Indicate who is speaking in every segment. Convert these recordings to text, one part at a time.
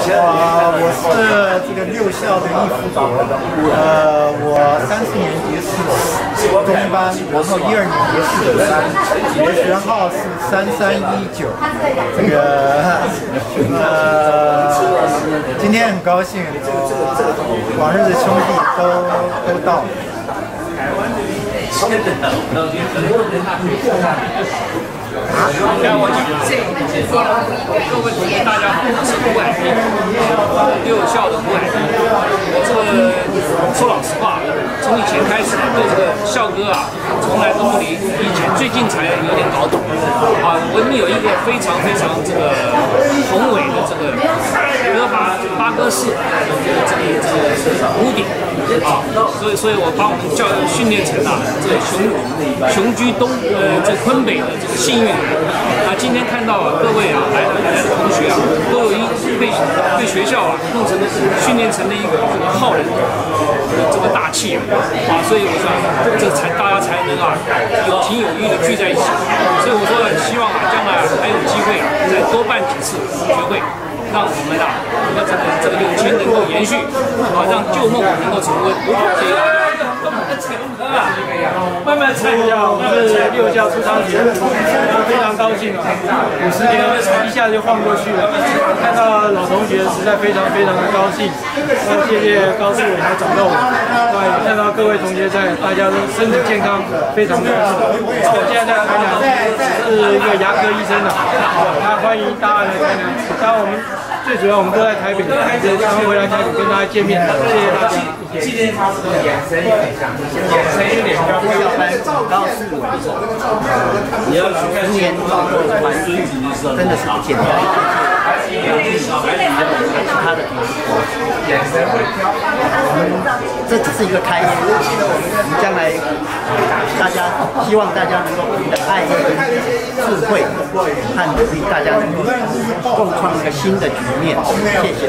Speaker 1: 我是这个6校的易辅佐，我30年级是中班，然后12年级是4班，我的学号是3319。这个今天很高兴，往日的兄弟都到了。
Speaker 2: 现在我讲各位同学大家好，我是吴海平，6校的吴海平。我这个说老实话，从以前开始对这个校歌啊，从来都不理，以前最近才有点搞懂啊。我们有一个非常这个宏伟的这个八哥式这个屋顶啊，所以我把我们训练成了这个雄居东这昆北的这个幸运。今天看到各位来的同学都有被学校弄成训练成了一个浩然的这个大气所以我说这大家才能有情有义的聚在一起。所以我说希望将来还有机会再多办几次学会，让我们这个友情能够延续让旧梦能够重温。谢谢大家。
Speaker 3: 慢慢参加，我们是6校出场节，非常高兴啊！50年一下就晃过去了，看到老同学实在非常的高兴。谢谢高志伟还找到我，看到各位同学在，大家都身体健康，非常的好。我现在在台南是一个牙科医生欢迎大家来台南。当然我们最主要我们都在台北，刚回来台北跟大家见面，谢谢大家。
Speaker 4: 纪念他的眼神有点像，眼神有点像。我要班到4位，你要去看年长的团队，真的是不简单。他的眼神会飘，这只是一个开始。将来希望大家能够凭着爱、智慧和努力，大家能够共创一个新的局面。谢谢。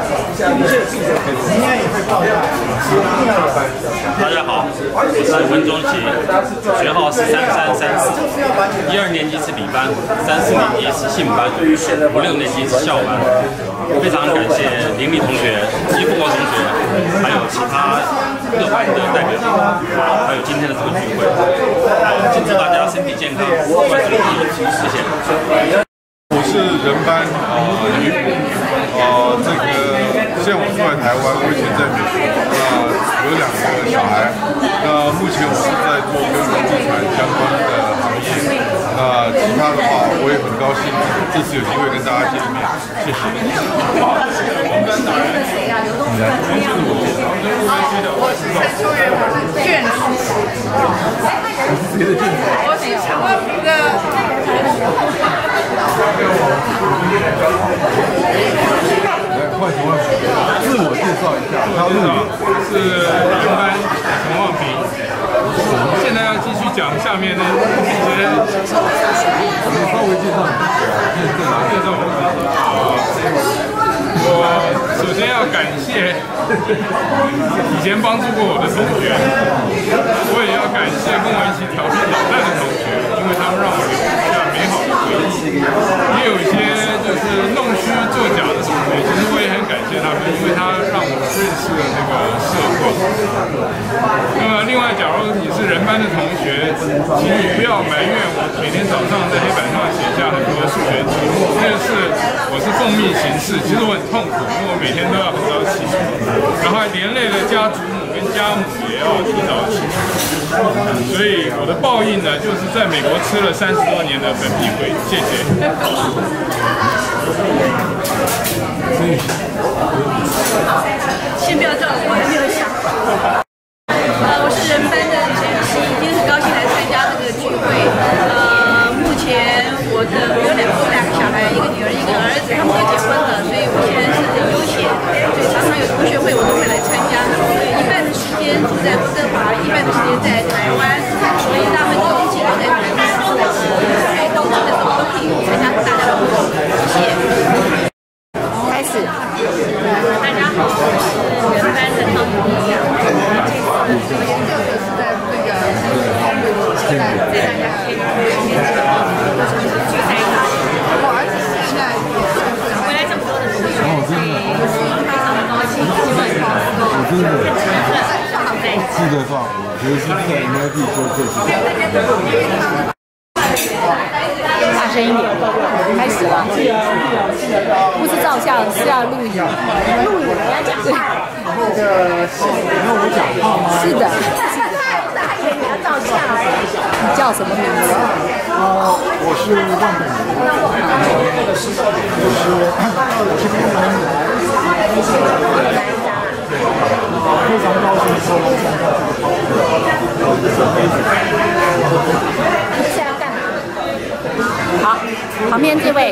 Speaker 5: 大家好，我是温中奇，学号是3334，12年级是理班，34年级是信班，56年级是校班。非常感谢林立同学、季富国同学，还有其他各班的代表，还有今天的这个聚会。祝大家身体健康，万事如意，谢谢。
Speaker 6: 我是人班女补，这个现在我住在台湾，我以前在美国，有2个小孩。目前我是在做跟房地产相关的行业。其他的话，我也很高兴这次有机会跟大家见面，谢谢。
Speaker 7: 我是陈秋元，我是眷属。
Speaker 6: 谁的眷属？
Speaker 7: 我是陈万平的。
Speaker 6: 换陈万平，自我介绍一下，他是
Speaker 8: 人班陈万平。现在要继续讲下面的一些，
Speaker 6: 稍微介绍一下。
Speaker 8: 我首先要感谢以前帮助过我的同学，我也要感谢跟我一起调皮捣蛋的同学，因为他们让我留下美好的回忆。也有一些就是弄虚作假的同学，其实我也很感谢他们，因为他让我认识了这个社会。那么另外，假如你是人班的同学，请你不要埋怨我每天早上在黑板上写下很多数学题目，这是我是奉命行事，其实我很痛苦，因为我每天都要很早起床，然后还连累了家祖母跟家母也要提早起床，所以我的报应呢，就是在美国吃了30多年的粉笔灰。谢谢。
Speaker 7: 先不要叫我还没有想。我是人班的陈雨希，今天很高兴来参加这个聚会。目前我有两个小孩，一个女儿，一个儿子，他们都结婚了，所以我现在是很悠闲，所以常常有同学会我都会来参加。一半的时间住在温哥华，一半的时间在台湾，所以他们都一起都在台湾。所以都真的都可以参加大家的活动，谢谢。开始。大家好，我是人班的汤姆一样。我研究的是在那个在大家可以聚在一起。我儿子现在也回来这么多的同学，所以
Speaker 6: 的话，我觉得是在 MIT 做最适合。
Speaker 9: 大声一点，开始了。不是照相，是要录影。录影人家讲话。那个是我讲的是的。大演员照相而已。你叫什么名字？
Speaker 1: 我是万本人，就是这边来非常高兴说来参加这个讨论。
Speaker 9: 现在要干嘛？好，旁边这位。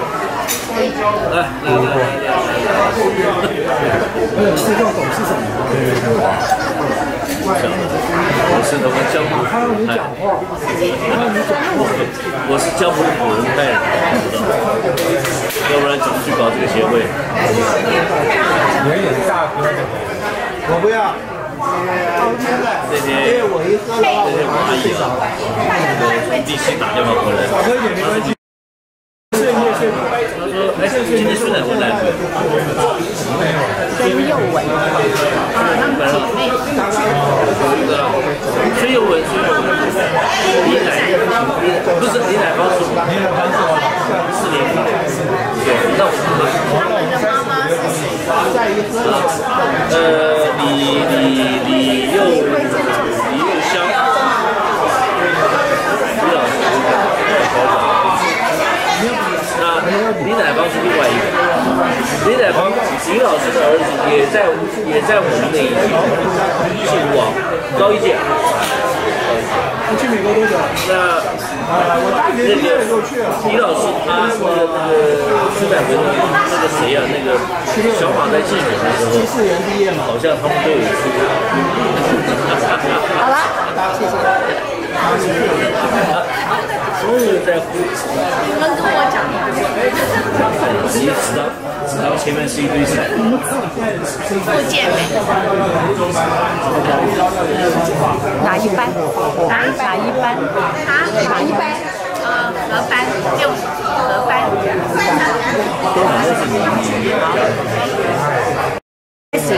Speaker 1: 是叫董事长。
Speaker 10: 我是他们江湖，我是江湖古人派人，要不然怎么去搞这个协会？
Speaker 1: 我不要。
Speaker 10: 那天我阿姨啊，从DC打电话过来，他说：“哎，今天孙乃文来了。”
Speaker 9: 孙佑文啊，他们姐妹。
Speaker 10: 孙佑文，李乃不是李乃芳是我，李乃芳是我4年前，对，那我
Speaker 7: 他们的妈妈是谁？
Speaker 10: 李幼香，李老师。那李乃芳是另外一个，李乃芳李老师的儿子也在我们那一届，姓吴王，高一届。
Speaker 1: 你去美国多久？
Speaker 10: 那李老师他那个孙乃文那个谁啊？那个小马在竞选的时候，74年毕业嘛，好像他们都有出。
Speaker 9: 好了，谢谢。
Speaker 10: 所有在乎。
Speaker 7: 你们跟我讲。
Speaker 10: 直接池塘前面是一堆菜。
Speaker 7: 福建美。
Speaker 9: 哪一班？哪一班？
Speaker 7: 啊？哪一班？合班6合班。
Speaker 9: 开始。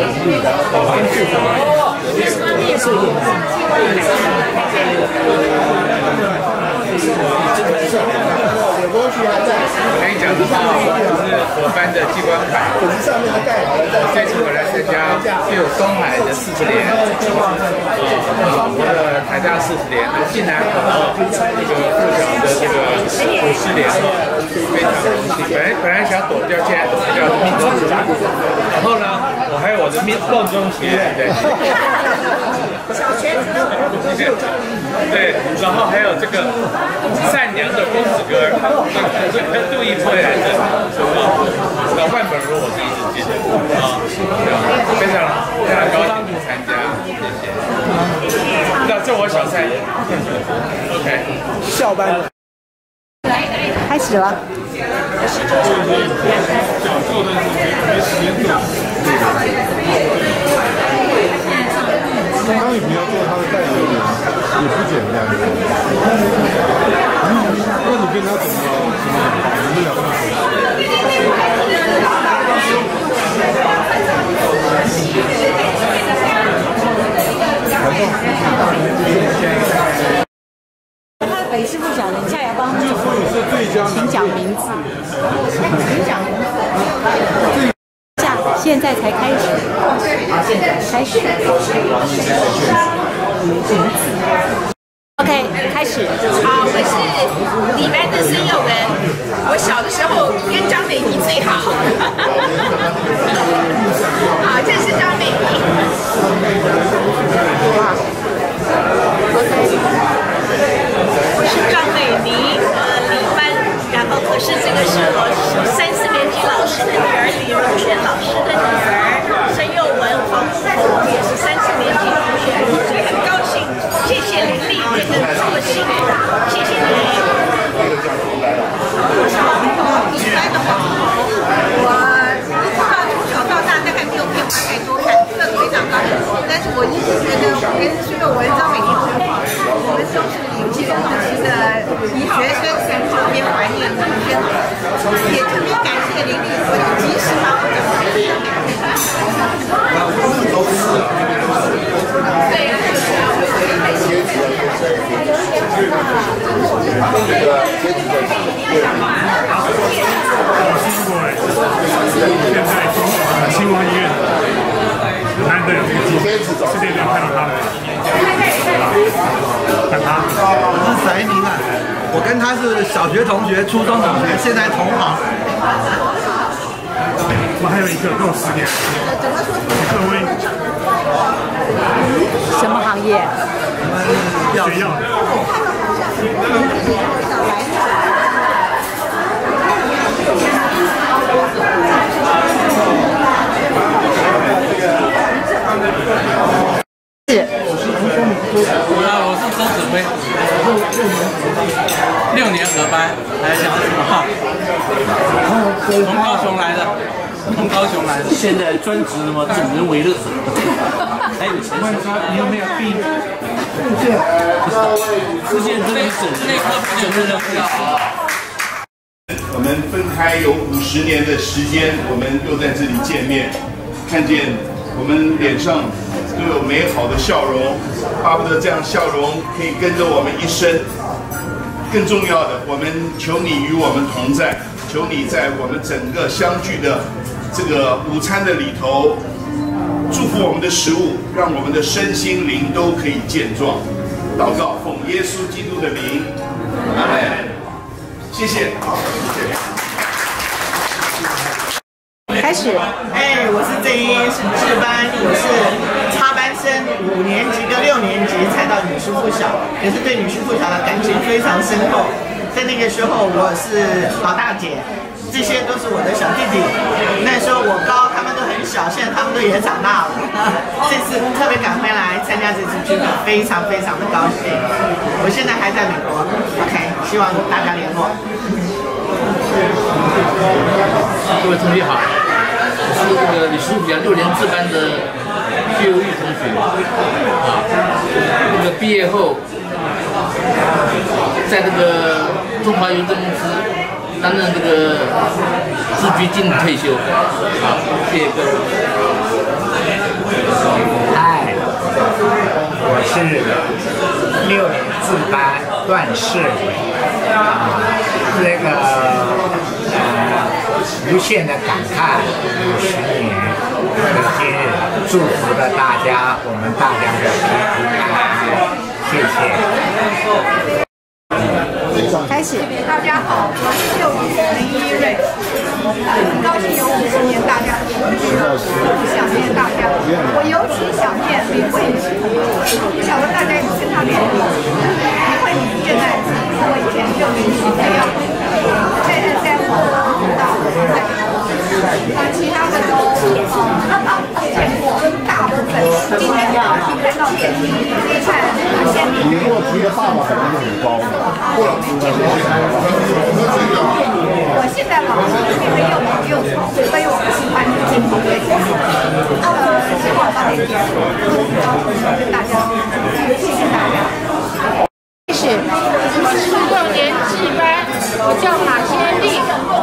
Speaker 8: 我跟你讲的是，我是我班的机关牌。这次我来参加就有东海的40联，我的台大40联，进来这个附小的这个50联，非常荣幸。本来想躲掉，现在躲不掉命中注定。然后呢，我还有我的梦中情人在。
Speaker 7: 小学子都
Speaker 8: 对，然后还有这个善良的公子哥，杜一波来的，老范本人我是一直记得啊，非常高兴参加，谢谢。那这我小菜，OK，
Speaker 1: 校班。
Speaker 9: 开始了。
Speaker 6: 想做的事情没时间做。当你不要做他的代言人，也不简单。那你跟他怎么绑不了那么
Speaker 9: 他的北师部长，你现在要帮他请讲名字，请讲名字。现在才开始，开始。OK， 开始。
Speaker 7: 好，我是李班的孙佑文。我小的时候跟张美妮最好。好，这是张美妮。我是张美妮，李班。然后可是这个是我3、4年级老师的女儿，李荣轩老师的女儿孙佑文，黄富红也是3、4年级同学，所以很高兴。谢谢林丽这个这么辛苦，谢谢你。一般的话，我从小到大大概没有变化太多，看这个非常高兴。但是我一直觉得我跟孙佑文、张美妮同学，我们都是有这个时期的学生，身旁边怀念同学，也特别感
Speaker 11: 截止在哪？
Speaker 8: 现在新王医院难得有这个机会，世界上看到他们，看他。
Speaker 4: 我是翟明啊，我跟他是小学同学、初中同学，现在同行。
Speaker 8: 我还有一个跟我10年，各位，
Speaker 9: 什么行业？
Speaker 8: 学药的。
Speaker 12: 我是周指挥，6年合班，来讲什么？从高雄来的，从高雄来的。
Speaker 10: 现在专职什么助人为乐，还有钱。
Speaker 8: 你有没有病？
Speaker 10: 世界这里整人不要好。
Speaker 11: 我们分开有50年的时间，我们又在这里见面，看见我们脸上都有美好的笑容，巴不得这样笑容可以跟着我们一生。更重要的，我们求你与我们同在，求你在我们整个相聚的这个午餐的里头，祝福我们的食物，让我们的身心灵都可以健壮。祷告，奉耶稣基督的名，阿门。谢谢，好，谢谢。
Speaker 9: 开始。
Speaker 13: 我是正音是制班，我是插班生，5年级跟6年级才到女师附小，也是对女师附小的感情非常深厚。在那个时候，我是老大姐，这些都是我的小弟弟。那时候我高，他们都很小，现在他们都也长大了。这次特别赶回来参加这次聚会，非常非常的高兴。我现在还在美国 ，OK， 希望大家联络。
Speaker 10: 各位同学好，我是这个女师附小6年制班的薛有玉同学啊。这个毕业后，在这个中华邮政公司担任这个支局经理退休。好，谢谢各位。
Speaker 14: 嗨，我是6年制班段世伟。这个无限的感慨，50年的今日，祝福了大家，我们大家的平平安安，谢谢。
Speaker 9: 开始。
Speaker 7: 大家好，我是6年林依瑞，很高兴有50年大家的同聚，想念大家。我尤其想念林慧琪，不晓得大家有没有跟她联络？林慧琪现在是我以前6年级培养的，现在在我到其他的都见过大部分。今天高兴看到电视里看先民。
Speaker 11: 我提的爸爸可能就很高。
Speaker 7: 我现在老了，因为又老又丑，所以我不喜欢进步的希望把这个跟大家，谢谢大家。
Speaker 9: 开始。
Speaker 15: 我是6年制班，我叫马天丽。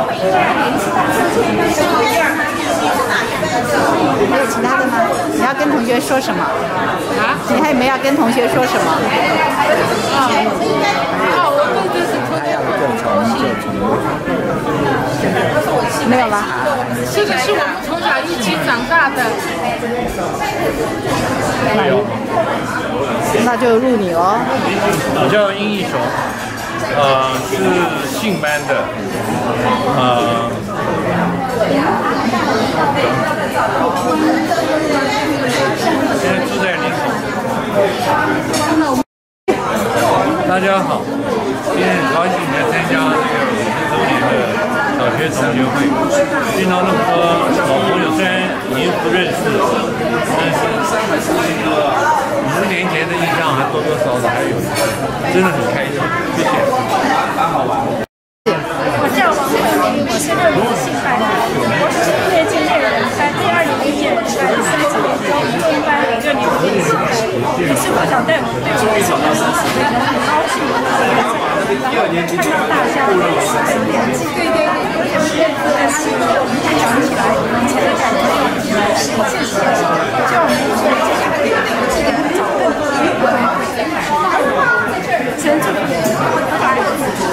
Speaker 9: 还有其他的吗？你要跟同学说什么？啊？你还有没有要跟同学说什么？
Speaker 15: 我对这是特别高兴。
Speaker 9: 没有吧？
Speaker 15: 这个是我们从小一起长大的。
Speaker 9: 没有。那就入你喽。
Speaker 16: 我叫殷义雄，是信班的，现在住在林口。大家好，今天很高兴来参加这个50周年的小学同学会，遇到那么多老朋友，虽然已经不认识了，但是50年前的印象还多多少少还有，真的很开心，谢谢。
Speaker 15: 我叫王慧明，我是6年级信班的，我是1年级猎人班，第2年级猎人班，3年级中班，6年级信班。也是我想对我们这个小朋友很高兴，然后看到大家很年纪，对，有点不认识，但是我们才想起来以前的感觉，谢谢，就我们这个这个找更多的机会，在这儿，真正的。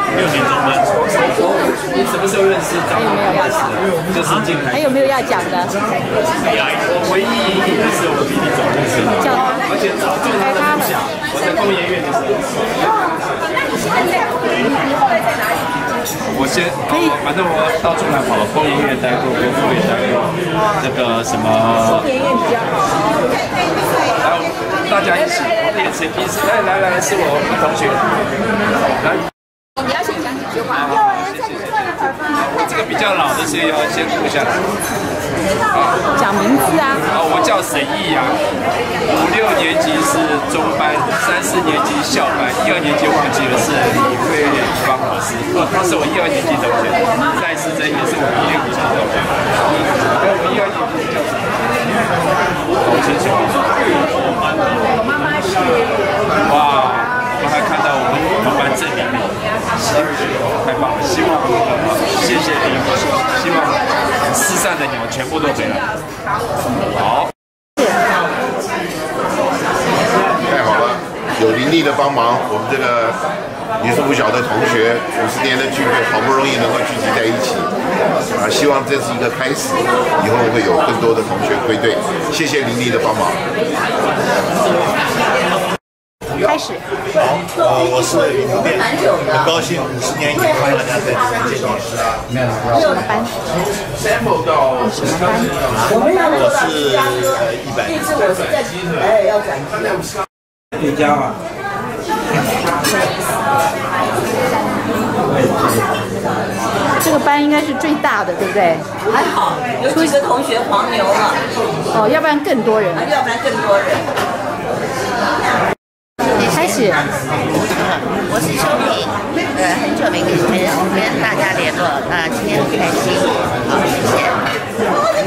Speaker 5: 6年中班。
Speaker 2: 你什么时候认识？
Speaker 9: 还有没有要讲？
Speaker 2: 就是进来。
Speaker 9: 还有没有要讲的？
Speaker 2: 我唯一认识我弟弟早认识，
Speaker 9: 叫他，
Speaker 2: 而且早就他的梦想。我在工研院的时候。
Speaker 15: 那你现在后来在哪里？
Speaker 2: 我先，反正我到处来跑，工研院待过，国父也待过，这个什么。工研院比较好。然后大家一起练习，彼此来，是我同学。来。
Speaker 15: 你要先讲几句话。
Speaker 2: 我这个比较老的先要先录下来。
Speaker 9: 讲名字啊。
Speaker 2: 我叫沈义阳，5、6年级是中班，3、4年级校班，1、2年级忘记了是李慧芳老师，他是我1、2年级同学，赖世珍也是我1、6年级同学。我1、2年级叫什么？搞清楚。
Speaker 15: 我妈妈是。
Speaker 2: 哇。我还看到我们同班正里面，太棒了！希望谢谢你，希望失散的鸟全部都回来。好，
Speaker 17: 太好了，有林立的帮忙，我们这个女生不小的同学50年的聚会，好不容易能够聚集在一起，希望这是一个开始，以后会有更多的同学归队。谢谢林立的帮忙。
Speaker 9: 开始。
Speaker 1: 好，我是李木变，很高兴50年以后大家在这边见面。
Speaker 9: 什么班？什么班？
Speaker 1: 我是100。
Speaker 3: 回家啊。
Speaker 9: 这个班应该是最大的，对不对？
Speaker 18: 还好，有几个同学黄牛了。
Speaker 9: 哦，要不然更多人。
Speaker 18: 要不然更多人。
Speaker 9: 开始。
Speaker 18: 我是秋萍，很久没跟大家联络，今天很开心，好，谢谢。